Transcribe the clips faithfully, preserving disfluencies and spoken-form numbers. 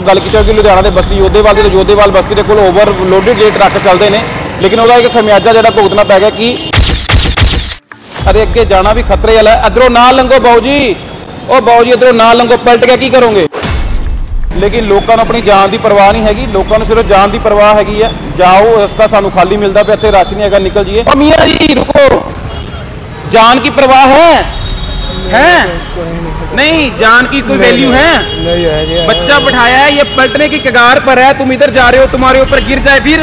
गल की कि लुधियाना के बस्ती योधेवाल के योधेवाल बस्ती के कोल ओवरलोडिड जो ट्रक चलते हैं, लेकिन वह एक खमियाजा जो भुगतना पै गया कि अगे जाना भी खतरे वाला है। इधरों ना लंघो बाऊ जी, ओ बाऊ जी इधरों ना लंघो, पलट के की करोगे। लेकिन लोगों को अपनी जान की परवाह नहीं हैगी, लोगों को सिर्फ जान की परवाह हैगी है। जाओ रस्ता सानू खाली मिलता पे, इतने रश नहीं है, निकल जाइए। मियां जी रुको, जान की परवाह है हैं? नहीं, जान की कोई वैल्यू है? नहीं है। बच्चा बिठाया है, ये पलटने की कगार पर है, तुम इधर जा रहे हो, तुम्हारे ऊपर गिर जाए फिर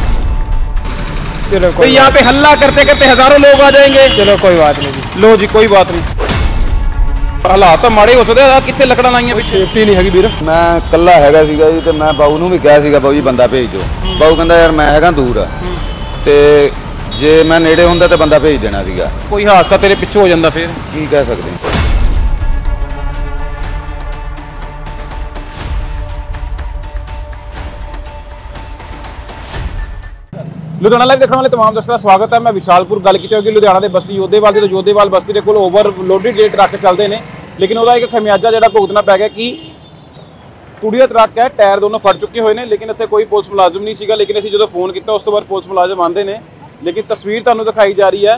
चलो तो यहाँ पे हल्ला करते करते हजारों लोग आ जाएंगे। चलो कोई बात नहीं। लो जी कोई बात नहीं, हालात तो माड़े हो सकते हैं। कितने लकड़ा लाइया पिछे, सेफ्टी नहीं हैगी वीर। मैं कल्ला हैगा सीगा जी, ते मैं बाऊ नूं भी कहा सीगा बाऊ जी बंदा भेज दो। बाऊ कहंदा यार मैं हैगा दूर आ, ते जे मैं नेड़े हुंदा ते बंदा भेज देना सीगा। कोई हादसा तेरे पिछे हो जाता फिर की कह सकते हैं। लुधियाना लाइव देखने वाले तमाम दर्शकों का स्वागत है। मैं विशालपुर गल की होगी लुधियाना के बस्ती योधेवाल के योधेवाल बस्ती के कोल ओवरलोडिड जो ट्रक चलते हैं, लेकिन वह एक खमियाजा जो भुगतना पै गया कि कुड़ी का ट्रक है, टायर दोनों फट चुके हुए हैं, लेकिन इतने कोई पुलिस मुलाजम नहीं सीगा। लेकिन असीं जो फोन किया उस तो बाद पुलिस मुलाजम आते हैं, लेकिन तस्वीर तुहानूं दिखाई जा रही है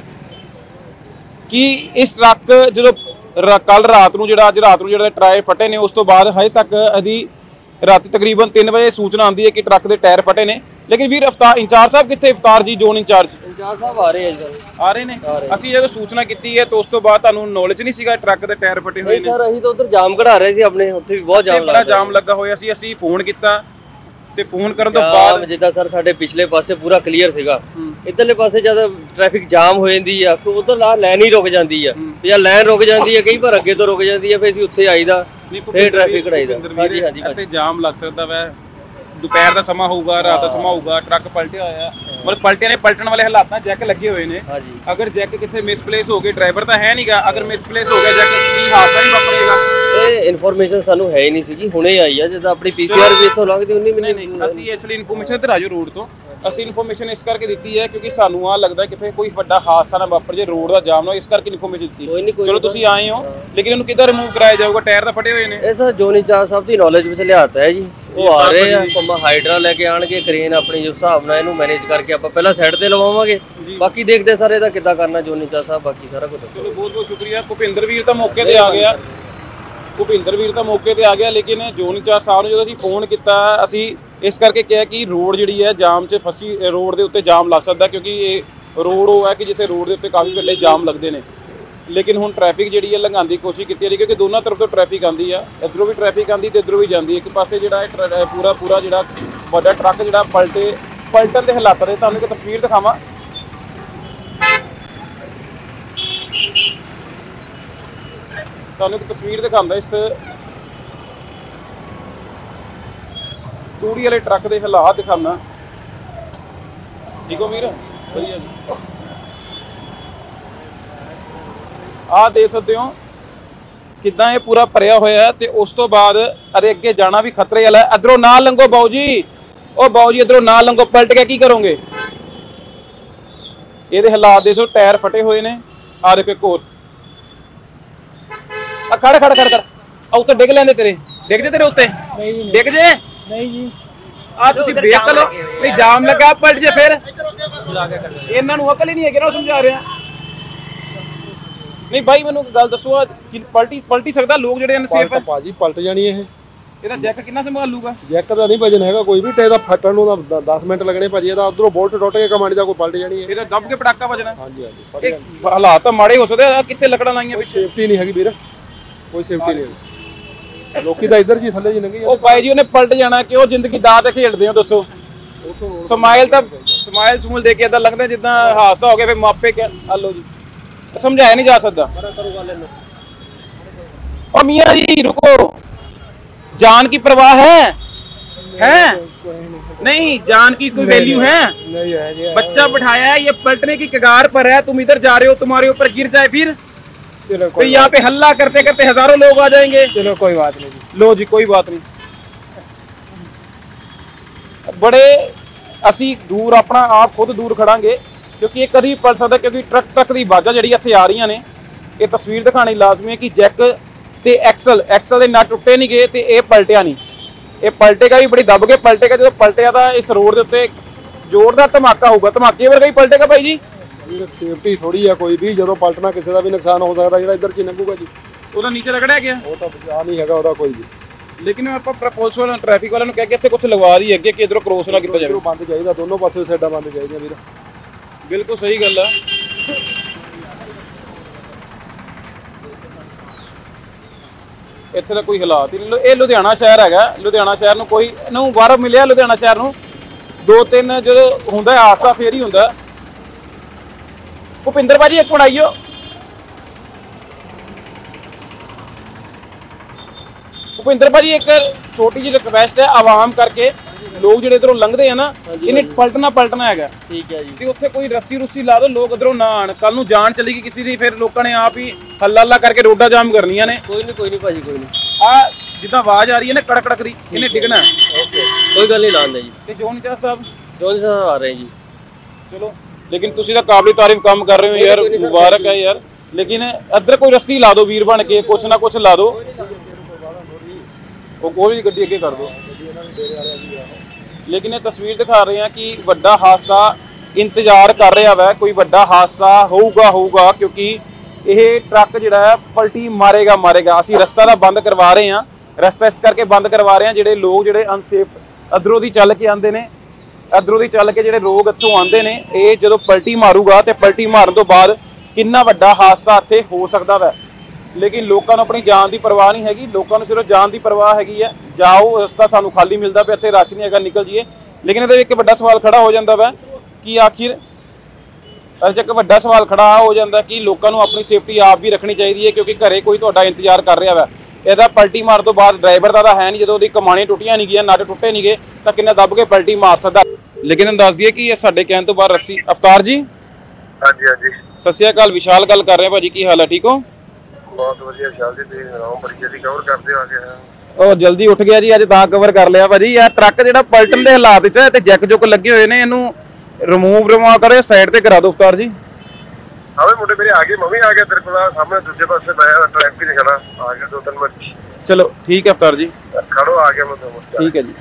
कि इस ट्रक जो कल रात को जो अज रात को जो टायर फटे ने, उस तो बाद हजे तक अभी रात तकरीबन तीन बजे सूचना आती है कि ट्रक के टायर फटे ने। लेकिन वीर अवतार इंचार्ज साहब कितने, अवतार जी जोन इंचार्ज इंचार्ज साहब आ रहे हैं सर। आ रहे ने। ਅਸੀਂ ਜਦੋਂ सूचना की है तो उस तो बाद ਤੁਹਾਨੂੰ नॉलेज नहीं ਸੀਗਾ ट्रक ਦੇ ਟਾਇਰ ਫਟੇ ਹੋਏ ਨੇ। ਸਰ ਅਸੀਂ ਤਾਂ ਉਧਰ ਜਾਮ ਕਢਾ ਰਹੇ ਸੀ ਆਪਣੇ, ਉੱਥੇ ਵੀ ਬਹੁਤ ਜਾਮ ਬੜਾ ਜਾਮ ਲੱਗਾ ਹੋਇਆ ਸੀ। ਅਸੀਂ ਫੋਨ ਕੀਤਾ ਤੇ ਫੋਨ ਕਰਨ ਤੋਂ ਬਾਅਦ ਜਿੱਦਾਂ ਸਰ ਸਾਡੇ ਪਿਛਲੇ ਪਾਸੇ ਪੂਰਾ ਕਲੀਅਰ ਸੀਗਾ, ਇਧਰਲੇ ਪਾਸੇ ਜਦ ਟ੍ਰੈਫਿਕ ਜਾਮ ਹੋ ਜਾਂਦੀ ਆ ਫਿਰ ਉਧਰ ਲਾ ਲਾਈਨ ਹੀ ਰੁਕ ਜਾਂਦੀ ਆ, ਜਾਂ ਲਾਈਨ ਰੁਕ ਜਾਂਦੀ ਆ, ਕਈ ਵਾਰ ਅੱਗੇ ਤੋਂ ਰੁਕ ਜਾਂਦੀ ਆ, ਫਿਰ ਅਸੀਂ ਉੱਥੇ ਆਈਦਾ ਫਿਰ ਟ੍ਰੈਫਿਕ ਕਢਾਈਦਾ। ਹਾਂਜੀ ਹਾਂਜੀ ਤੇ ਜਾਮ ਲੱਗ ਸਕਦਾ ਵੈ, ਦੁਪਹਿਰ ਦਾ ਸਮਾਂ ਹੋਊਗਾ, ਰਾਤ ਦਾ ਸਮਾਂ ਹੋਊਗਾ, ਟਰੱਕ ਪਲਟਿਆ ਹੋਇਆ, ਮਤਲਬ ਪਲਟਿਆ ਨੇ, ਪਲਟਣ ਵਾਲੇ ਹਾਲਾਤਾਂ ਜੈਕ ਲੱਗੇ ਹੋਏ ਨੇ। ਅਗਰ ਜੈਕ ਕਿੱਥੇ ਮਿਸਪਲੇਸ ਹੋ ਗਏ, ਡਰਾਈਵਰ ਤਾਂ ਹੈ ਨਹੀਂਗਾ, ਅਗਰ ਮਿਸਪਲੇਸ ਹੋ ਗਿਆ ਜੈਕ ਕੀ ਹਾਦਸਾ ਨਹੀਂ ਵਾਪਰੇਗਾ। ਇਹ ਇਨਫੋਰਮੇਸ਼ਨ ਸਾਨੂੰ ਹੈ ਹੀ ਨਹੀਂ ਸੀਗੀ, ਹੁਣੇ ਆਈ ਆ ਜਦੋਂ ਆਪਣੀ ਪੀਸੀਆਰ ਵੀ ਇੱਥੋਂ ਲੰਘਦੀ ਉਨੀ ਮੈਨੂੰ। ਅਸੀਂ ਐਕਚੁਅਲੀ ਇਨਫੋਰਮੇਸ਼ਨ ਤੇ ਰਾਜੂ ਰੋਡ ਤੋਂ ਅਸੀਂ ਇਨਫੋਰਮੇਸ਼ਨ ਇਸ ਕਰਕੇ ਦਿੱਤੀ ਹੈ ਕਿਉਂਕਿ ਸਾਨੂੰ ਆ ਲੱਗਦਾ ਕਿਤੇ ਕੋਈ ਵੱਡਾ ਹਾਦਸਾ ਨਾ ਵਾਪਰ ਜੇ, ਰੋਡ ਦਾ ਜਾਮ ਨਾ, ਇਸ ਕਰਕੇ ਇਨਫੋਰਮੇਸ਼ਨ ਦਿੱਤੀ। ਚਲੋ ਤੁਸੀਂ ਆਏ ਹੋ, ਲੇਕਿਨ ਇਹਨੂੰ ਕਿੱਦਾਂ ਰਿਮੂਵ ਕਰਾਇਆ ਜਾਊਗਾ? ਟਾਇਰ ਤਾਂ ਫਟੇ ਹੋਏ ਨੇ। ਇਹ ਸਰ ਜੋਨੀ ਚਾਹ ਸਾਹਿਬ ਦੀ ਨੌਲੇਜ ਵਿੱਚ ਲਿਆਤਾ ਹੈ ਜੀ, ਉਹ ਆ ਰਹੇ ਆ, ਪੰਮਾ ਹਾਈਡਰਾ ਲੈ ਕੇ ਆਣਗੇ, ਕ੍ਰੇਨ ਆਪਣੀ ਜਿਸ ਹਿਸਾਬ ਨਾਲ ਇਹਨੂੰ ਮੈਨੇਜ ਕਰਕੇ ਆਪਾਂ ਪਹਿਲਾਂ ਸਾਈਡ ਤੇ ਲਵਾਵਾਂਗੇ, ਬਾਕੀ ਦੇਖਦੇ ਸਾਰੇ ਇਹਦਾ ਕਿੱਦਾਂ ਕਰਨਾ ਜੋਨੀ ਚਾਹ ਸਾਹਿਬ, ਬਾਕੀ ਸਾਰਾ ਕੁਝ। ਚਲੋ ਬਹੁਤ ਬਹੁਤ ਸ਼ੁਕਰੀਆ। ਭੁਪਿੰਦਰ ਵੀਰ ਤਾਂ ਮੌਕੇ ਤੇ ਆ ਗਿਆ, ਭੁਪਿੰਦਰ ਵੀਰ ਤਾਂ ਮੌਕੇ ਤੇ ਆ ਗਿਆ, ਲੇਕਿਨ ਜੋਨੀ ਚਾਹ ਸਾਹਿਬ ਨੂੰ ਜਦੋਂ ਅਸੀਂ ਫੋਨ ਕੀਤਾ ਅਸੀਂ ਇਸ ਕਰਕੇ ਕਿਹਾ ਕਿ ਰੋਡ ਜਿਹੜੀ ਹੈ ਜਾਮ 'ਚ ਫਸੀ, ਰੋਡ ਦੇ ਉੱਤੇ ਜਾਮ ਲੱਗ ਸਕਦਾ ਕਿਉਂਕਿ ਇਹ ਰੋਡ ਉਹ ਹੈ ਕਿ ਜਿੱਥੇ ਰੋਡ ਦੇ ਉੱਤੇ ਕਾਫੀ ਵੱਡੇ ਜਾਮ ਲੱਗਦੇ ਨੇ। ਲੇਕਿਨ ਹੁਣ ਟ੍ਰੈਫਿਕ ਜਿਹੜੀ ਹੈ ਲੰਘਾਉਣ ਦੀ ਕੋਸ਼ਿਸ਼ ਕੀਤੀ ਹੈ ਕਿਉਂਕਿ ਦੋਨਾਂ ਤਰਫ ਤੋਂ ਟ੍ਰੈਫਿਕ ਆਉਂਦੀ ਆ, ਇੱਧਰੋਂ ਵੀ ਟ੍ਰੈਫਿਕ ਆਉਂਦੀ ਤੇ ਇੱਧਰੋਂ ਵੀ ਜਾਂਦੀ। ਇੱਕ ਪਾਸੇ ਜਿਹੜਾ ਪੂਰਾ ਪੂਰਾ ਜਿਹੜਾ ਵੱਡਾ ਟਰੱਕ ਜਿਹੜਾ ਪਲਟੇ ਪਲਟਣ ਦੇ ਹਾਲਾਤਾਂ ਦੇ ਤੁਹਾਨੂੰ ਇੱਕ ਤਸਵੀਰ ਦਿਖਾਵਾਂ। ਤੁਹਾਨੂੰ ਇੱਕ ਤਸਵੀਰ ਦਿਖਾਉਂਦਾ ਇਸ ਤੂੜੀ ਵਾਲੇ ਟਰੱਕ ਦੇ ਹਾਲਾਤ ਦਿਖਾਉਣਾ। ਠੀਕ ਹੋ ਵੀਰ? ਵਧੀਆ ਜੀ। ਆਹ ਦੇਖ ਸਕਦੇ ਹੋ ਕਿੱਦਾਂ ਇਹ ਪੂਰਾ ਭਰਿਆ ਹੋਇਆ ਤੇ ਉਸ ਤੋਂ ਬਾਅਦ ਅਰੇ ਅੱਗੇ ਜਾਣਾ ਵੀ ਖਤਰੇ ਵਾਲਾ ਹੈ। ਇਧਰੋਂ ਨਾ ਲੰਘੋ ਬਾਊ ਜੀ, ਉਹ ਬਾਊ ਜੀ ਇਧਰੋਂ ਨਾ ਲੰਘੋ, ਪਲਟ ਕੇ ਕੀ ਕਰੋਗੇ? ਇਹਦੇ ਹਾਲਾਤ ਦੇਖੋ, ਟਾਇਰ ਫਟੇ ਹੋਏ ਨੇ। ਆ ਦੇਖੋ ਇੱਕ ਹੋਰ, ਆ ਖੜ ਖੜ ਖੜ ਕਰ, ਆ ਉੱਤੇ ਡਿੱਗ ਲੈਂਦੇ, ਤੇਰੇ ਡਿੱਗ ਜੇ, ਤੇਰੇ ਉੱਤੇ ਡਿੱਗ ਜੇ। ਨਹੀਂ ਜੀ, ਆ ਤੁਸੀਂ ਵੇਖ ਲਓ ਵੀ ਜਾਮ ਲੱਗਾ, ਪਲਟ ਜੇ ਫਿਰ। ਇਹਨਾਂ ਨੂੰ ਅਕਲ ਹੀ ਨਹੀਂ ਹੈਗੀ ਨਾ, ਸਮਝਾ ਰਿਹਾ। ਨਹੀਂ ਬਾਈ ਮੈਨੂੰ ਗੱਲ ਦੱਸੋ, ਆ ਪਲਟੀ ਪਲਟੀ ਸਕਦਾ? ਲੋਕ ਜਿਹੜੇ ਅਨਸੇਫ ਹੈ ਭਾਜੀ ਪਲਟ ਜਾਣੀ ਇਹ। ਇਹਦਾ ਜੈਕ ਕਿੰਨਾ ਸੰਭਾਲ ਲੂਗਾ? ਜੈਕ ਦਾ ਨਹੀਂ ਵਜਨ ਹੈਗਾ ਕੋਈ ਵੀ, ਤੇ ਇਹਦਾ ਫਟਣ ਨੂੰ ਤਾਂ ਦਸ ਮਿੰਟ ਲੱਗਣੇ ਭਾਜੀ। ਇਹਦਾ ਉਧਰੋਂ ਬੋਲਟ ਟੁੱਟ ਕੇ ਕਮਾਂਡੀ ਦਾ ਕੋਈ ਪਲਟ ਜਾਣੀ ਹੈ। ਇਹਦਾ ਦੱਬ ਕੇ ਪਟਾਕਾ ਵੱਜਣਾ। ਹਾਂਜੀ ਹਾਂਜੀ, ਹਾਲਾਤ ਤਾਂ ਮਾੜੇ ਹੋ ਸਕਦੇ ਆ। ਕਿੱਥੇ ਲੱਕੜਾਂ ਲਾਈਆਂ ਪਿੱਛੇ? ਸੇਫਟੀ ਨਹੀਂ ਹੈਗੀ ਵੀਰ, ਕੋਈ ਸੇਫਟੀ ਨਹੀਂ। ਲੋਕੀ ਤਾਂ ਇੱਧਰ ਜੀ ਥੱਲੇ ਜੀ ਲੰਘੀ। ਉਹ ਬਾਈ ਜੀ ਉਹਨੇ ਪਲਟ ਜਾਣਾ ਕਿ ਉਹ ਜ਼ਿੰਦਗੀ ਦਾ ਤੇ ਖੇਡਦੇ ਹੋ? ਦੱਸੋ। ਸਮਾਈਲ ਤਾਂ ਸਮਾਈਲ ਸਮੂਲ ਦੇ ਕੇ ਏਦਾਂ ਲੱਗਦਾ ਜਿੱਦਾਂ ਹਾਦਸਾ ਹੋ ਗਿਆ ਫਿਰ ਮਾਪੇ ਕਹਿ ਹਲੋ ਜੀ, ਸਮਝਾਇਆ ਨਹੀਂ ਜਾ ਸਕਦਾ। ਉਹ ਮੀਆਂ ਜੀ रुको, जान की परवाह है हैं? नहीं, जान की कोई वैल्यू है? नहीं है। बच्चा बिठाया है, ये पलटने की कगार पर है, तुम इधर जा रहे हो, तुम्हारे ऊपर गिर जाए फिर चलो फिर यहाँ पे हल्ला करते करते हजारों लोग आ जाएंगे। चलो कोई बात नहीं। लो जी कोई बात नहीं। बड़े असी दूर अपना आप खुद दूर खड़ांगे क्योंकि ये कभी पलट सकता, क्योंकि ट्रक ट्रक की आवाज़ा जी इत्थे आ रही ने। ये तस्वीर दिखानी लाजमी है कि जैक ते एक्सल एक्सल के नट टुटे नहीं गए तो यह पलटिया नहीं। ਇਹ ਪਲਟੇਗਾ ਵੀ ਬੜੀ ਦੱਬ ਕੇ ਪਲਟੇਗਾ। ਜਦੋਂ ਪਲਟਿਆ ਤਾਂ ਇਸ ਰੋਡ ਦੇ ਉੱਤੇ ਜ਼ੋਰਦਾਰ ਧਮਾਕਾ ਹੋਊਗਾ, ਧਮਾਕੇ ਵਰਗਾ ਹੀ ਪਲਟੇਗਾ ਭਾਈ ਜੀ। ਸੇਫਟੀ ਥੋੜੀ ਆ ਕੋਈ ਵੀ, ਜਦੋਂ ਪਲਟਣਾ ਕਿਸੇ ਦਾ ਵੀ ਨੁਕਸਾਨ ਹੋ ਸਕਦਾ, ਜਿਹੜਾ ਇੱਧਰ ਚ ਲੰਘੂਗਾ ਜੀ ਉਹਦਾ ਨੀਚੇ ਰਗੜਿਆ ਗਿਆ, ਉਹ ਤਾਂ ਬਚਾ ਨਹੀਂ ਹੈਗਾ ਉਹਦਾ ਕੋਈ ਵੀ। ਲੇਕਿਨ ਆਪਾਂ ਪੁਲਿਸ ਵਾਲਿਆਂ ਨੂੰ ਟ੍ਰੈਫਿਕ ਵਾਲਿਆਂ ਨੂੰ ਕਹਿ ਕੇ ਇੱਥੇ ਕੁਝ ਲਗਵਾ ਦੀ ਅੱਗੇ ਕਿ ਇਧਰੋਂ ਕ੍ਰੋਸ ਨਾ ਕੀਤਾ ਜਾਵੇ। ਬੰਦ ਚਾਹੀਦਾ, ਦੋਨੋਂ ਪਾਸੇ ਸਾਈਡਾਂ ਬੰਦ ਚਾਹੀਦੀਆਂ ਵੀਰ। ਬਿਲਕੁਲ ਸਹੀ ਗੱਲ ਆ। ਇੱਥੇ ਦਾ ਕੋਈ ਹਾਲਾਤ ਹੀ ਨਹੀਂ। ਇਹ ਲੁਧਿਆਣਾ ਸ਼ਹਿਰ ਹੈਗਾ, ਲੁਧਿਆਣਾ ਸ਼ਹਿਰ ਨੂੰ ਕੋਈ ਨੂੰ ਵਾਰ ਮਿਲਿਆ, ਲੁਧਿਆਣਾ ਸ਼ਹਿਰ ਨੂੰ ਦੋ ਤਿੰਨ ਜਦੋਂ ਹੁੰਦਾ ਹਾਦਸਾ ਫੇਰ ਹੀ ਹੁੰਦਾ। ਭੁਪਿੰਦਰ ਭਾਜੀ ਇੱਕ ਮਿੰਟ ਆਈਓ। ਭੁਪਿੰਦਰ ਭਾਜੀ ਇੱਕ ਛੋਟੀ ਜਿਹੀ ਰਿਕਵੈਸਟ ਹੈ ਆਵਾਮ ਕਰਕੇ, ਲੋਕ ਜਿਹੜੇ ਇਧਰੋਂ ਲੰਘਦੇ ਆ ਨਾ, ਇਹਨੇ ਪਲਟਣਾ ਪਲਟਣਾ ਹੈਗਾ। ਠੀਕ ਹੈ ਜੀ। ਤੇ ਉੱਥੇ ਕੋਈ ਰੱਸੀ ਰੁੱਸੀ ਲਾ ਦੋ, ਲੋਕ ਇਧਰੋਂ ਨਾ ਆਣ। ਕੱਲ ਨੂੰ ਜਾਨ ਚਲੀ ਗਈ ਕਿਸੇ ਦੀ, ਫਿਰ ਲੋਕਾਂ ਨੇ ਆਪ ਹੀ ਹੱਲਾ ਹੱਲਾ ਕਰਕੇ ਰੋਡਾ ਜਾਮ ਕਰਨੀਆਂ ਨੇ। ਕੋਈ ਨਹੀਂ ਕੋਈ ਨਹੀਂ ਭਾਜੀ, ਕੋਈ ਨਹੀਂ। ਆ ਜਿੱਦਾਂ ਆਵਾਜ਼ ਆ ਰਹੀ ਹੈ ਨਾ ਕੜਕ ਕੜਕ ਦੀ, ਇਹਨੇ ਡਿੱਗਣਾ। ਓਕੇ, ਕੋਈ ਗੱਲ ਨਹੀਂ ਲਾਉਂਦੇ ਜੀ। ਤੇ ਜੋਨ ਚਾਹ ਸਾਹਿਬ ਜੋਨ ਸਾਹਿਬ ਆ ਰਹੇ ਜੀ। ਚਲੋ, ਲੇਕਿਨ ਤੁਸੀਂ ਤਾਂ ਕਾਬਲੇ ਤਾਰੀਫ ਕੰਮ ਕਰ ਰਹੇ ਹੋ ਯਾਰ, ਮੁਬਾਰਕ ਹੈ ਯਾਰ। ਲੇਕਿਨ ਇੱਧਰ ਕੋਈ ਰਸਤੀ ਲਾ ਦਿਓ ਵੀਰ ਬਣ ਕੇ, ਕੁਛ ਨਾ ਕੁਛ ਲਾ ਦਿਓ। ਉਹ ਕੋਈ ਵੀ ਗੱਡੀ ਅੱਗੇ ਕਰ ਦਿਓ। ਲੇਕਿਨ ਇਹ ਤਸਵੀਰ ਦਿਖਾ ਰਹੇ ਆ ਕਿ ਵੱਡਾ ਹਾਦਸਾ ਇੰਤਜ਼ਾਰ ਕਰ ਰਿਹਾ ਵਾ, ਕੋਈ ਵੱਡਾ ਹਾਦਸਾ ਹੋਊਗਾ ਹੋਊਗਾ ਕਿਉਂਕਿ ਇਹ ਟਰੱਕ ਜਿਹੜਾ ਹੈ ਪਲਟੀ ਮਾਰੇਗਾ ਮਾਰੇਗਾ। ਅਸੀਂ ਰਸਤਾ ਦਾ ਬੰਦ ਕਰਵਾ ਰਹੇ ਹਾਂ, ਰਸਤਾ ਇਸ ਕਰਕੇ ਬੰਦ ਕਰਵਾ ਰਹੇ ਹਾਂ ਜਿਹੜੇ ਲੋਕ ਜਿਹੜੇ ਅਨਸੇਫ ਅਧਰੋਂ ਦੀ ਚੱਲ ਕੇ ਆਉਂਦੇ ਨੇ, ਅਧਰੋਂ ਦੀ ਚੱਲ ਕੇ ਜਿਹੜੇ ਲੋਕ ਇੱਥੋਂ ਆਉਂਦੇ ਨੇ, ਇਹ ਜਦੋਂ ਪਲਟੀ ਮਾਰੂਗਾ ਤੇ ਪਲਟੀ ਮਾਰਨ ਤੋਂ ਬਾਅਦ ਕਿੰਨਾ ਵੱਡਾ ਹਾਦਸਾ ਇੱਥੇ ਹੋ ਸਕਦਾ ਵਾ। ਲੇਕਿਨ ਲੋਕਾਂ ਨੂੰ ਆਪਣੀ ਜਾਨ ਦੀ ਪਰਵਾਹ ਨਹੀਂ ਹੈਗੀ, ਲੋਕਾਂ ਨੂੰ ਸਿਰਫ ਜਾਨ ਦੀ ਪਰਵਾਹ ਹੈਗੀ ਹੈ। ਜਾਓ, ਰਸਤਾ ਸਾਨੂੰ ਖਾਲੀ ਮਿਲਦਾ ਪਿਆ, ਇੱਥੇ ਰਸ਼ ਨਹੀਂ ਹੈਗਾ, ਨਿਕਲ ਜਾਈਏ। ਲੇਕਿਨ ਇਹਦੇ ਵਿੱਚ ਇੱਕ ਵੱਡਾ ਸਵਾਲ ਖੜਾ ਹੋ ਜਾਂਦਾ ਵਾ ਕਿ ਆਖਿਰ ਅਜੇ ਇੱਕ ਵੱਡਾ ਸਵਾਲ ਖੜਾ ਹੋ ਜਾਂਦਾ ਕਿ ਲੋਕਾਂ ਨੂੰ ਆਪਣੀ ਸੇਫਟੀ ਆਪ ਵੀ ਰੱਖਣੀ ਚਾਹੀਦੀ ਹੈ, ਕਿਉਂਕਿ ਘਰੇ ਕੋਈ ਤੁਹਾਡਾ ਇੰਤਜ਼ਾਰ ਕਰ ਰਿਹਾ ਵਾ। ਇਹਦਾ ਪਲਟੀ ਮਾਰਨ ਤੋਂ ਬਾਅਦ ਡਰਾਈਵਰ ਦਾ ਤਾਂ ਹੈ ਨਹੀਂ, ਜਦੋਂ ਉਹਦੀ ਕਮਾਣੀ ਟੁੱਟੀਆਂ ਨਹੀਂ ਗਈਆਂ, ਨਟ ਟੁੱਟੇ ਨਹੀਂ ਗਏ, ਤਾਂ ਕਿੰਨਾ ਦੱਬ ਕੇ ਪਲਟੀ ਮਾਰ ਸਕਦਾ। ਲੇਕਿਨ ਤੁਹਾਨੂੰ ਦੱਸ ਦਈਏ ਕਿ ਇਹ ਸਾਡੇ ਕਹਿਣ ਤੋਂ ਬਾਅਦ ਰੱਸੀ। ਅਵਤਾਰ ਜੀ ਹਾਂਜੀ ਹਾਂਜੀ, ਸਤਿ ਸ਼੍ਰੀ ਅਕਾਲ, ਵਿਸ਼ਾਲ ਗੱਲ ਕਰ ਰਹੇ ਭਾਜੀ, ਕੀ ਹਾਲ ਹੈ? ਠੀਕ ਹੋ? ਬਹੁਤ ਵਧੀਆ ਵਿਸ਼ਾਲ ਜੀ, ਤੁਸੀਂ ਸੁਣਾਓ? ਬੜੀ ਜਲਦੀ ਕਵਰ ਕਰਦੇ ਆ ਗਏ। ਉਹ ਜਲਦੀ ਉੱਠ ਗਿਆ ਜੀ, ਅੱਜ ਤਾਂ ਕਵਰ ਕਰ ਲਿਆ ਭਾਜੀ। ਯਾਰ ਟਰੱਕ ਜਿਹੜਾ ਪਲਟਣ ਦੇ ਹਾਲਾਤ 'ਚ ਹੈ ਤੇ ਜੈਕ ਜੁਕ ਲੱਗੇ ਹੋਏ ਨੇ, ਇਹਨੂੰ ਰਿਮੂਵ ਰਿਮੂਵ ਕਰੇ, ਸਾਈਡ ਤੇ ਕਰਾ ਦਿਓ ਅਵਤਾਰ ਜੀ। ਆਵੇ ਮੁੰਡੇ ਮੇਰੇ ਆ ਗਏ, ਮੈਂ ਵੀ ਆ ਗਿਆ ਤੇਰੇ ਕੋਲ। ਸਾਹਮਣੇ ਦੂਜੇ ਪਾਸੇ ਮੈਂ ਟ੍ਰੈਫਿਕ 'ਚ ਖੜਾ ਆ ਗਿਆ, ਦੋ ਤਿੰਨ ਮਿੰਟ। ਚਲੋ ਠੀਕ ਹੈ ਅਵਤਾਰ ਜੀ, ਖੜੋ ਆ ਗਿਆ ਮੈਂ ਤੁਹਾਨੂੰ। ਠੀਕ ਹੈ ਜੀ।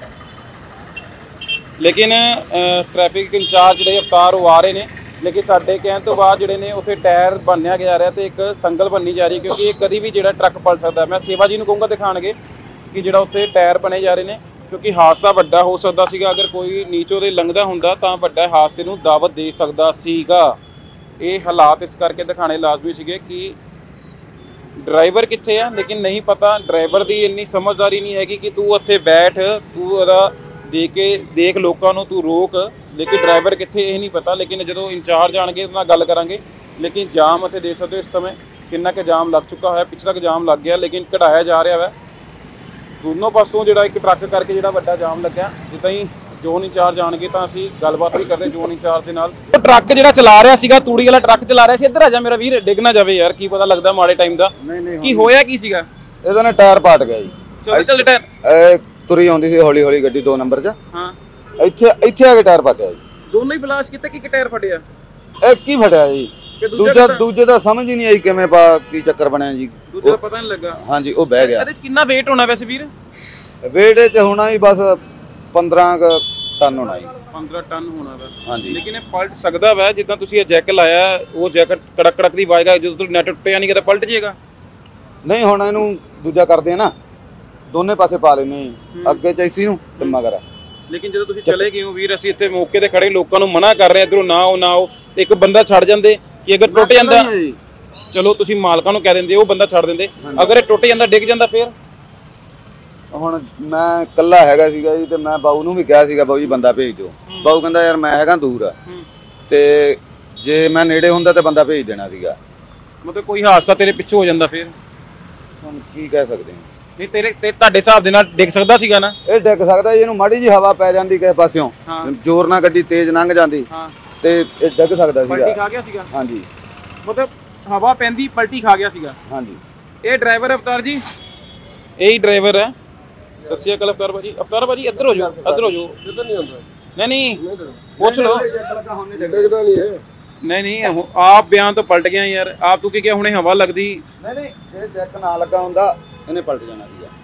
ਲੇਕਿਨ ਟ੍ਰੈਫਿਕ ਇੰਚਾਰਜ ਜਿਹੜੇ ਅਵਤਾਰ ਉਹ ਆ ਰਹੇ ਨੇ, ਲੇਕਿਨ ਸਾਡੇ ਕਹਿਣ ਤੋਂ ਬਾਅਦ ਜਿਹੜੇ ਨੇ ਉੱਥੇ ਟਾਇਰ ਬਣਿਆ ਜਾ ਰਿਹਾ ਤੇ ਇੱਕ ਸੰਗਲ ਬਣਨੀ ਜਾ ਰਹੀ, ਕਿਉਂਕਿ ਇਹ ਕਦੀ ਵੀ ਜਿਹੜਾ ਟਰੱਕ ਪਲਟ ਸਕਦਾ। ਮੈਂ ਸੇਵਾ ਜੀ ਨੂੰ ਕਹੂੰਗਾ ਦਿਖਾਣਗੇ ਕਿ ਜਿਹੜਾ ਉੱਥੇ ਟਾਇਰ ਬਣੇ ਜਾ ਰਹੇ ਨੇ, ਕਿਉਂਕਿ ਹਾਦਸਾ ਵੱਡਾ ਹੋ ਸਕਦਾ ਸੀਗਾ। ਅਗਰ ਕੋਈ ਨੀਚੋਂ ਦੇ ਲੰਘਦਾ ਹੁੰਦਾ ਤਾਂ ਵੱਡਾ ਹਾਦਸੇ ਨੂੰ ਦਾਵਤ ਦੇ ਸਕਦਾ ਸੀਗਾ। ਇਹ ਹਾਲਾਤ ਇਸ ਕਰਕੇ ਦਿਖਾਣੇ ਲਾਜ਼ਮੀ ਸੀਗੇ ਕਿ ਡਰਾਈਵਰ ਕਿੱਥੇ ਆ, ਲੇਕਿਨ ਨਹੀਂ ਪਤਾ। ਡਰਾਈਵਰ ਦੀ ਇੰਨੀ ਸਮਝਦਾਰੀ ਨਹੀਂ ਹੈਗੀ ਕਿ ਤੂੰ ਉੱਥੇ ਬੈਠ, ਤੂੰ ਉਹਦਾ ਦੇ ਕੇ ਦੇਖ ਲੋਕਾਂ ਨੂੰ, ਤੂੰ ਰੋਕ, ਲੇਕਿਨ ਡਰਾਈਵਰ ਕਿੱਥੇ ਇਹ ਨਹੀਂ ਪਤਾ। ਲੇਕਿਨ ਜਦੋਂ ਇੰਚਾਰਜ ਆਣਗੇ ਉਹਨਾਂ ਨਾਲ ਗੱਲ ਕਰਾਂਗੇ। ਲੇਕਿਨ ਜਾਮ ਇੱਥੇ ਦੇਖ ਸਕਦੇ ਹੋ ਇਸ ਸਮੇਂ ਕਿੰਨਾ ਕੁ ਜਾਮ ਲੱਗ ਚੁੱਕਾ ਹੋਇਆ, ਪਿੱਛੇ ਤੱਕ ਜਾਮ ਲੱਗ ਗਿਆ, ਲੇਕਿਨ ਕਢਾਇਆ ਜਾ ਰਿਹਾ ਵਾ ਦੋਨੋਂ ਪਾਸੋਂ। ਜਿਹੜਾ ਇੱਕ ਟਰੱਕ ਕਰਕੇ ਜਿਹੜਾ ਵੱਡਾ ਜਾਮ ਲੱਗਿਆ, ਜਿੱਦਾਂ ਹੀ ਜ਼ੋਨ ਇੰਚਾਰਜ ਆਣਗੇ ਤਾਂ ਅਸੀਂ ਗੱਲਬਾਤ ਵੀ ਕਰਦੇ ਜ਼ੋਨ ਇੰਚਾਰਜ ਦੇ ਨਾਲ। ਉਹ ਟਰੱਕ ਜਿਹੜਾ ਚਲਾ ਰਿਹਾ ਸੀਗਾ, ਤੂੜੀ ਵਾਲਾ ਟਰੱਕ ਚਲਾ ਰਿਹਾ ਸੀ, ਇੱਧਰ ਆ ਜਾ ਮੇਰਾ ਵੀਰ, ਡਿੱਗ ਨਾ ਜਾਵੇ ਯਾਰ, ਕੀ ਪਤਾ ਲੱਗਦਾ ਮਾੜੇ ਟਾਈਮ ਦਾ। ਕੀ ਹੋਇਆ ਕੀ ਸੀਗਾ? ਇਹਦਾ ਨਾ ਟਾਇਰ ਪਾਟ ਗਿਆ ਜੀ। ਚੱਲ ਚੱਲ ਟਾਇਰ ਇਹ ਤੁਰੀ ਆਉਂਦੀ ਸੀ ਹੌਲੀ ਹੌਲੀ ਗੱਡੀ ਦੋ ਨੰਬਰ 'ਚ, ਹਾਂ, ਇੱਥੇ ਇੱਥੇ ਆ ਕੇ ਟਾਇਰ ਪਾਟਿਆ ਜੀ। ਦੋਨੋਂ ਹੀ ਬਲਾਸ਼ ਕੀਤਾ ਕਿ ਟਾਇਰ ਫਟਿਆ? ਇਹ ਕੀ ਫਟਿਆ ਜੀ? ਦੂਜਾ ਦੂਜੇ ਦਾ ਸਮਝ ਹੀ ਨਹੀਂ ਆਈ ਕਿਵੇਂ ਪਾ ਕੀ ਚੱਕਰ ਬਣਿਆ ਜੀ। ਦੂਜੇ ਦਾ ਪਤਾ ਨਹੀਂ ਲੱਗਾ। ਹਾਂਜੀ, ਉਹ ਬਹਿ ਗਿਆ। ਇਹਦੇ 'ਚ ਕਿੰਨਾ weight ਹੋਣਾ ਵੈਸੇ ਵੀਰ? weight 'ਚ ਹੋਣਾ ਹੀ ਬਸ ਪੰਦਰਾਂ ਕੁ ਟਨ ਹੋਣਾ ਜੀ। ਪੰਦਰਾਂ ਟਨ ਹੋਣਾ ਵਾ। ਹਾਂਜੀ, ਲੇਕਿਨ ਇਹ ਪਲਟ ਸਕਦਾ ਵਾ। ਜਿੱਦਾਂ ਤੁਸੀਂ ਇਹ ਜੈਕ ਲਾਇਆ, ਉਹ ਜੈਕਟ ਕੜਕ ਕੜਕ ਦੀ ਆਵਾਜ਼ ਆ, ਜਦੋਂ ਤੁਸੀਂ ਨੈਟ ਟੁੱਟਿਆ ਨਹੀਂ ਕਿਤੇ ਪਲਟ ਜਾਏਗਾ। ਨਹੀਂ ਹੁਣ ਇਹਨੂੰ ਦੂਜਾ ਕਰਦੇ ਆ ਨਾ, ਦੋਨੇ ਪਾਸੇ ਪਾ ਲੈਨੇ ਅੱਗੇ ਚੈਸੀ ਨੂੰ ਤੇ ਮਗਰ। ਲੇਕਿਨ ਜਦੋਂ ਤੁਸੀਂ ਚਲੇ ਗਏ ਹੋ ਵੀਰ, ਅਸੀਂ ਇੱਥੇ ਮੌਕੇ ਤੇ ਖੜੇ ਲੋਕਾਂ ਨੂੰ ਮਨਾ ਕਰ ਰਹੇ ਇਧਰੋਂ ਨਾ ਆਓ ਨਾ ਆਓ, ਤੇ ਇੱਕ ਬੰਦਾ ਛੱਡ ਜਾਂਦੇ ਕਿ ਅਗਰ ਟੁੱਟ ਜਾਂਦਾ, ਚਲੋ ਤੁਸੀਂ ਮਾਲਕਾਂ ਨੂੰ ਕਹਿ ਦਿੰਦੇ, ਉਹ ਬੰਦਾ ਛੱਡ ਦਿੰਦੇ। ਅਗਰ ਇਹ ਟੁੱਟ ਜਾਂਦਾ, ਡਿੱਗ ਜਾਂਦਾ, ਫੇਰ ਹੁਣ ਮੈਂ ਇਕੱਲਾ ਹੈਗਾ ਸੀਗਾ ਜੀ, ਤੇ ਮੈਂ ਬਾਊ ਨੂੰ ਵੀ ਕਿਹਾ ਸੀਗਾ ਬਾਊ ਜੀ ਬੰਦਾ ਭੇਜ ਦਿਓ। ਬਾਊ ਕਹਿੰਦਾ ਯਾਰ ਮੈਂ ਹੈਗਾ ਦੂਰ ਆ, ਤੇ ਜੇ ਮੈਂ ਨੇੜੇ ਹੁੰਦਾ ਤੇ ਬੰਦਾ ਭੇਜ ਦੇਣਾ ਸੀਗਾ। ਮਤਲਬ ਕੋਈ ਹਾਦਸਾ ਤੇਰੇ ਪਿੱਛੇ ਹੋ ਜਾਂਦਾ, ਫੇਰ ਹੁਣ ਕੀ ਕਹਿ ਸਕਦੇ ਹਾਂ। ਨਹੀਂ ਤੇਰੇ ਤੇ ਤੁਹਾਡੇ ਹਿਸਾਬ ਦੇ ਨਾਲ ਡਿੱਗ ਸਕਦਾ ਸੀਗਾ ਨਾ? ਇਹ ਡਿੱਗ ਸਕਦਾ ਜੀ, ਇਹਨੂੰ ਮਾੜੀ ਜੀ ਹਵਾ ਪੈ ਜਾਂਦੀ ਕਿਸੇ ਪਾਸਿਓਂ, ਜ਼ੋਰ ਨਾਲ ਗੱਡੀ ਤੇਜ਼ ਲੰਘ ਜਾਂਦੀ ਤੇ ਇਹ ਡਿੱਗ ਸਕਦਾ ਸੀਗਾ। ਪਲਟੀ ਖਾ ਗਿਆ ਸੀਗਾ? ਹਾਂਜੀ, ਮਤਲਬ ਹਵਾ ਪੈਂਦੀ ਪਲਟੀ ਖਾ ਗਿਆ ਸੀਗਾ। ਹਾਂਜੀ। ਇਹ ਡਰਾਈਵਰ ਅਵਤਾਰ ਜੀ, ਇਹੀ ਡਰਾਈਵਰ ਹੈ। ਸਤਿ ਸ਼੍ਰੀ ਅਕਾਲ ਅਵਤਾਰ ਭਾਜੀ। ਅਵਤਾਰ ਭਾਜੀ ਇੱਧਰ ਹੋ ਜਾਓ, ਇੱਧਰ ਹੋ ਜਾਓ। ਕਿੱਧਰ ਨਹੀਂ ਆਉਂਦਾ? ਨਹੀਂ ਨਹੀਂ ਪੁੱਛ ਲਓ। ਡਿੱਗਦਾ ਨਹੀਂ ਹੈ। ਨਹੀਂ ਨਹੀਂ ਆਪ ਬਿਆਨ ਤੋਂ ਪਲਟ ਗਿਆ ਯਾਰ। ਆਪ ਤੂੰ ਕੀ ਕਿਹਾ ਹੁਣੇ ਹਵਾ ਲੱਗਦੀ? ਨਹੀਂ ਨਹੀਂ, ਇਹ ਜੈਕ ਨਾ ਲੱਗਾ ਹੁੰਦਾ ਇਹਨੇ ਪਲਟ ਜਾਣਾ ਸੀਗਾ।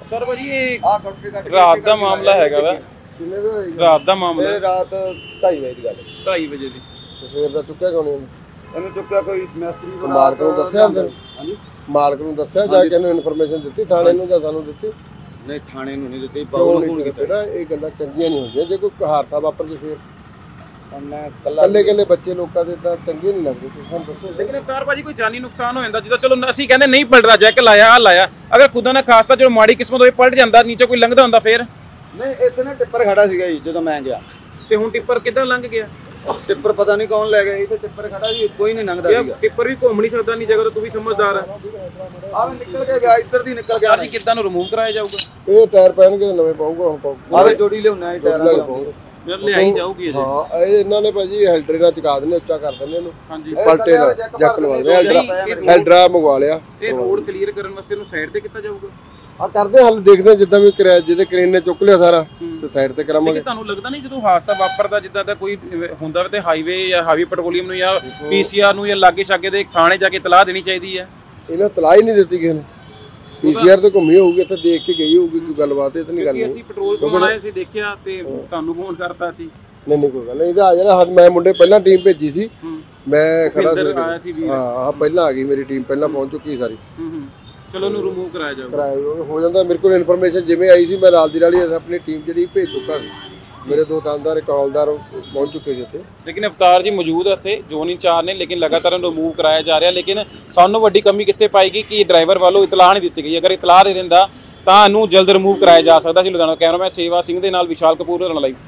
ਸਰ ਭਾਜੀ ਇਹ ਆ ਕੱਟ ਕੇ ਕੱਟ ਰਾਤ ਦਾ ਮਾਮਲਾ ਹੈਗਾ ਵਾ, ਕਿੰਨੇ ਵੇ ਹੋਈ ਰਾਤ ਦਾ ਮਾਮਲਾ ਇਹ ਰਾਤ ਢਾਈ ਵਜੇ ਦੀ ਗੱਲ ਹੈ। ਢਾਈ ਵਜੇ ਦੀ। ਸਵੇਰ ਦਾ ਚੁੱਕਿਆ ਕਿਉਂ ਨਹੀਂ ਇਹਨੂੰ ਚੁੱਕਿਆ ਕੋਈ ਮਿਸਤਰੀ ਤੋਂ ਮਾਲਕ ਨੂੰ ਦੱਸਿਆ ਅੰਦਰ? ਹਾਂਜੀ ਮਾਲਕ ਨੂੰ ਦੱਸਿਆ ਜਾਂ ਕਿਹਨੂੰ ਇਨਫੋਰਮੇਸ਼ਨ ਦਿੱਤੀ ਥਾਣੇ ਨੂੰ ਜਾਂ ਸਾਨੂੰ ਦਿੱਤੀ? ਨਹੀਂ ਥਾਣੇ ਨੂੰ ਨਹੀਂ ਦਿੱਤੀ, ਬਾਊ ਕਿਉਂ ਨੂੰ ਨਹੀਂ ਫੋਨ ਕੀਤਾ? ਕੀਤਾ। ਇਹ ਗੱਲਾਂ ਚੰਗੀਆਂ ਨਹੀਂ ਹੁੰਦੀਆਂ ਜੇ ਕੋਈ ਹਾਦਸਾ ਵਾਪਰ ਜੇ ਫੇਰ ਹੁਣ ਮੈਂ ਕੱਲਾ ਕੱਲੇ ਕੱਲੇ ਬੱਚੇ ਲੋਕਾਂ ਦੇ ਤਾਂ ਚੰਗੇ ਨਹੀਂ ਲੱਗਦੇ। ਤੁਸੀਂ ਸਾਨੂੰ ਦੱਸੋ ਲੇਕਿਨ ਅਵਤਾਰ ਭਾਜੀ ਕੋਈ ਜਾਨੀ ਨੁਕਸਾਨ ਹੋ ਜਾਂਦਾ ਜਿੱਦਾਂ ਚਲੋ ਅਸੀਂ ਕਹਿੰਦੇ ਨਹੀਂ ਪਲਟਦਾ ਜੈਕ ਲਾਇਆ ਆ ਲਾਇਆ, ਅਗਰ ਖੁਦਾ ਨਾ ਖਾਸਤਾ ਜੋ ਮਾੜੀ ਕਿਸਮਤ ਹੋਏ ਪਲਟ ਜਾਂਦਾ ਨੀਚੇ ਕੋਈ ਲੰਘਦਾ ਹੁੰਦਾ ਫੇਰ? ਨਹੀਂ ਇੱਥੇ ਨਾ ਟਿੱਪਰ ਖੜਾ ਸੀਗਾ ਜੀ ਜਦੋਂ ਮੈਂ ਗਿਆ। ਤੇ ਹੁਣ ਟਿੱਪਰ ਕਿੱਦਾਂ ਲੰਘ ਗਿਆ? ਟਿੱਪਰ ਪਤਾ ਨਹੀਂ ਕੌਣ ਲੈ ਗਿਆ, ਇੱਥੇ ਟਿੱਪਰ ਖੜਾ ਸੀ, ਕੋਈ ਨਹੀਂ ਲੰਘਦਾ ਇਹ ਸੀਗਾ। ਟਿੱਪਰ ਵੀ ਘੁੰਮ ਨਹੀਂ ਸਕਦਾ ਨਹੀਂ ਜਗ੍ਹਾ ਤੋਂ, ਤੂੰ ਵੀ ਸਮਝਦਾਰ ਆ। ਆਹ ਨਿਕਲ ਕੇ ਗਿਆ, ਇੱਧਰ ਦੀ ਨਿਕਲ ਗਿਆ। ਭਾਜੀ ਕਿੱਦਾਂ ਨੂੰ ਰਿਮੂਵ ਕਰਾਇਆ ਜਾਊਗਾ? ਇਹ ਟਾਇਰ ਪੈਣਗੇ ਨਵੇਂ ਪਾਊਗਾ ਹੁਣ ਪਾਊਗਾ। ਆਵੇ ਜੋੜੀ ਲਿਆਉਣਾ ਹੈ ਟਾਇਰਾਂ ਦੀ। ਫਿਰ ਲਿਆਈ ਜਾਊਗੀ ਅਜੇ। ਹਾਂ ਇਹ ਇਹਨਾਂ ਨੇ ਭਾਜੀ ਹੈਲਡਰੇ ਨਾਲ ਚਕਾ ਦਿੰਦੇ, ਉੱਚਾ ਕਰ ਦਿੰਦੇ ਇਹਨੂੰ, ਹਾਂਜੀ ਪਲਟੇ ਨਾਲ ਜੱਕ ਲਵਾ ਦਿੰਦੇ। ਹੈਲਡਰਾ ਹੈਲਡਰਾ ਮੰਗਵਾ ਲਿਆ। ਇਹ ਰੋਡ ਕਲੀਅਰ ਕਰਨ ਵਾਸਤੇ ਨੂੰ ਸਾਈਡ ਤੇ ਕੀਤਾ ਜਾਊਗਾ? ਆ ਕਰਦੇ ਹੱਲ ਦੇਖਦੇ ਜਿੱਦਾਂ ਵੀ ਕਰਿਆ, ਜਿਹਦੇ ਕ੍ਰੇਨ ਨੇ ਚੁੱਕ ਲਿਆ ਸਾਰਾ ਤੇ ਸਾਈਡ ਤੇ ਕਰਾਵਾਂਗੇ। ਲੇਕਿਨ ਤੁਹਾਨੂੰ ਲੱਗਦਾ ਨਹੀਂ ਜਦੋਂ ਹਾਦਸਾ ਵਾਪਰਦਾ ਜਿੱਦਾਂ ਦਾ ਕੋਈ ਹੁੰਦਾ ਵਾ ਤੇ ਹਾਈਵੇ ਜਾਂ ਹਾਈਵੇ ਪੈਟਰੋਲੀਅਮ ਨੂੰ ਜਾਂ ਪੀਸੀਆਰ ਨੂੰ ਜਾਂ ਲਾਗੇ ਛਾਗੇ ਦੇ ਥਾਣੇ ਜਾ ਕੇ ਇਤਲਾਹ ਦੇਣੀ ਚਾਹੀਦੀ ਹੈ? ਇਹਨਾਂ ਤਲਾਹ ਹੀ ਨਹੀਂ ਦਿੱਤੀ ਕਿਸੇ ਨੇ। ਪੀਸੀਆਰ ਤੇ ਘੁੰਮੀ ਹੋਊਗੀ, ਇੱਥੇ ਦੇਖ ਕੇ ਗਈ ਹੋਊਗੀ, ਕੋਈ ਗੱਲਬਾਤ ਇਹ ਤਾਂ ਨਹੀਂ ਗੱਲ ਕਿ ਨਹੀਂ। ਅਸੀਂ ਪੈਟਰੋਲ ਪਵਾਉਣ ਆਏ ਸੀ ਦੇਖਿਆ ਤੇ ਤੁਹਾਨੂੰ ਫੋਨ ਕਰਤਾ ਸੀ। ਨਹੀਂ ਨਹੀਂ ਕੋਈ ਗੱਲ ਨਹੀਂ, ਇਹਦਾ ਆ ਜਾਣਾ। ਮੈਂ ਮੁੰਡੇ ਪਹਿਲਾਂ ਟੀਮ ਭੇਜੀ ਸੀ, ਮੈਂ ਖੜਾ ਭੁਪਿੰਦਰ ਆਇਆ ਸੀ ਸੀ। ਵੀਰ। ਹਾਂ ਹਾਂ ਪਹਿਲਾਂ ਆ ਗਈ ਮੇਰੀ ਟੀਮ, ਪਹਿਲਾਂ ਪਹੁੰਚ ਚੁੱਕੀ ਸਾਰੀ। ਹੂੰ ਹੂੰ ਚਲੋ ਉਹਨੂੰ ਰਿਮੂਵ ਕਰਾਇਆ ਜਾਊਗਾ। ਕਰਾਇਆ ਹੋ ਜਾਂਦਾ। ਮੇਰੇ ਕੋਲ ਇਨਫੋਰਮੇਸ਼ਨ ਜਿਵੇਂ ਆਈ ਸੀ ਮੈਂ ਨਾਲ ਦੀ ਨਾਲ ਹੀ ਆਪਣੀ ਟੀਮ ਜਿਹੜੀ ਭੇਜ ਚੁੱਕਾ ਸੀ। ਮੇਰੇ ਦੋ ਥਾਣੇਦਾਰ ਇੱਕ ਹੌਲਦਾਰ ਪਹੁੰਚ ਚੁੱਕੇ ਸੀ ਇੱਥੇ। ਲੇਕਿਨ ਅਵਤਾਰ ਜੀ ਮੌਜੂਦ ਇੱਥੇ ਜ਼ੋਨ ਇੰਚਾਰਜ ਨੇ, ਲੇਕਿਨ ਲਗਾਤਾਰ ਇਹਨੂੰ ਰਿਮੂਵ ਕਰਾਇਆ ਜਾ ਰਿਹਾ। ਲੇਕਿਨ ਸਾਨੂੰ ਵੱਡੀ ਕਮੀ ਕਿੱਥੇ ਪਾਏਗੀ ਕਿ ਡਰਾਈਵਰ ਵੱਲੋਂ ਇਤਲਾਹ ਨਹੀਂ ਦਿੱਤੀ ਗਈ। ਅਗਰ ਇਤਲਾਹ ਦੇ ਦਿੰਦਾ ਤਾਂ ਇਹਨੂੰ ਜਲਦ ਰਿਮੂਵ ਕਰਾਇਆ ਜਾ ਸਕਦਾ ਸੀ। ਲੁਧਿਆਣਾ ਕੈਮਰਾਮੈਨ ਸੇਵਾ ਸਿੰਘ ਦੇ ਨਾਲ ਵਿਸ਼ਾਲ ਕਪੂਰ ਰਣ ਲਈ।